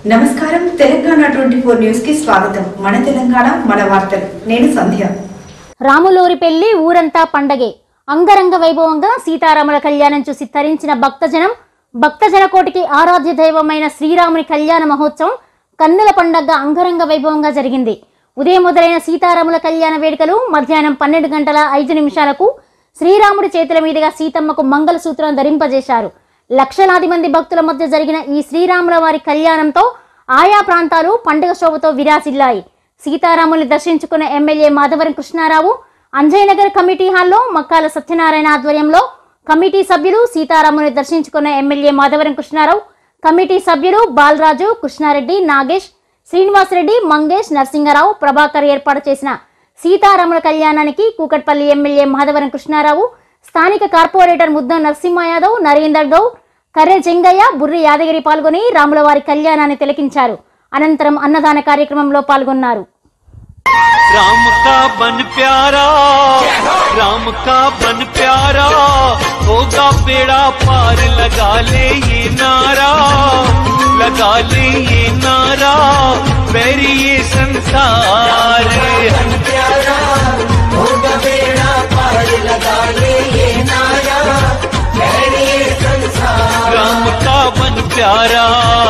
నమస్కారం తెలంగాణ 24 న్యూస్ కి స్వాగతం. మన తెలంగాణ మన వార్తలు. నేను సంధ్య. రాములోరి పెళ్లి ఊరంతా పండగే. అంగరంగ వైభవంగా సీతారాముల కళ్యాణం చూసి తరించిన భక్తజన కోటికి ఆరాధ్య దైవమైన శ్రీరాముని కళ్యాణ మహోత్సవం కన్నుల పండగగా అంగరంగ వైభవంగా జరిగింది. ఉదయం మొదలైన సీతారాముల కళ్యాణ వేడుకలు మధ్యాహ్నం 12:05 శ్రీరాముడి చేతుల మీదుగా సీతమ్మకు మంగళసూత్రం ధరింపజేశారు. లక్షలాది మంది భక్తుల మధ్య జరిగిన ఈ శ్రీరాముల వారి కళ్యాణంతో ఆయా ప్రాంతాలు పండుగ శోభతో విరాజిల్లాయి. సీతారాముల్ని దర్శించుకున్న ఎమ్మెల్యే మాధవరం కృష్ణారావు అంజయ్యనగర్ కమిటీ హాల్లో మక్కాల సత్యనారాయణ ఆధ్వర్యంలో కమిటీ సభ్యులు సీతారాముల్ని దర్శించుకున్న ఎమ్మెల్యే మాధవరం కృష్ణారావు కమిటీ సభ్యులు బాలరాజు, కృష్ణారెడ్డి, నాగేష్, శ్రీనివాసరెడ్డి, మంగేష్, నరసింగరావు, ప్రభాకర్ ఏర్పాటు చేసిన సీతారాముల కళ్యాణానికి కూకట్పల్లి ఎమ్మెల్యే మాధవరం కృష్ణారావు, స్థానిక కార్పొరేటర్ ముద్ద నరసింహ యాదవ్, నరేందర్ గౌడ్, కర్రె జంగయ్య, బుర్రి యాదగిరి పాల్గొని రాములవారి కళ్యాణాన్ని తిలకించారు. అనంతరం అన్నదాన కార్యక్రమంలో పాల్గొన్నారు. राम का बन प्यारा होगा बेड़ा पार, लगा ले ये नारा मेरी ये संसार। होगा बेड़ा पार, लगा ले ये नारा मेरी ये संसार। राम का बन प्यारा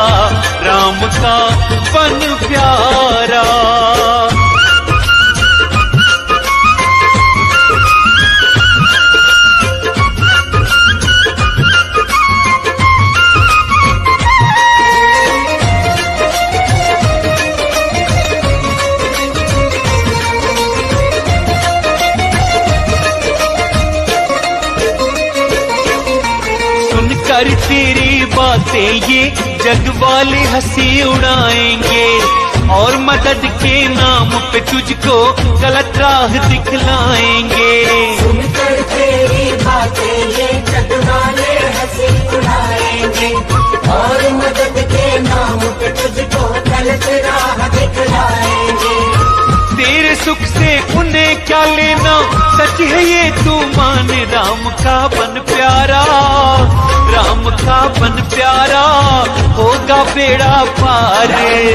सुनकर तेरी बातें ये जग वाले हंसी उड़ाएंगे, और मदद के नाम पे तुझको गलत राह दिखलाएंगे। सुनकर तेरी बातें ये जग वाले हंसी उड़ाएंगे, और मदद के नाम पे तुझको गलत राह दिखलाएंगे। तेरे सुख से उन्हें क्या लेना, सच है ये तू मान। राम का बन प्यारा होगा बेड़ा पार।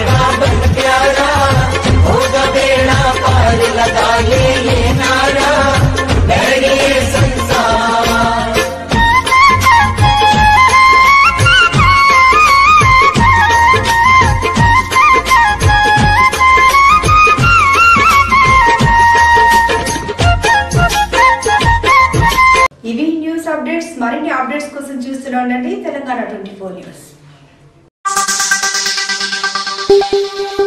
होगा बेड़ा पार, लगा ले ये नारा मेरी ये संसार। ఇవి న్యూస్ అప్డేట్స్. మరిన్ని అప్డేట్స్ కోసం చూస్తూనే ఉండండి తెలంగాణ 24 న్యూస్.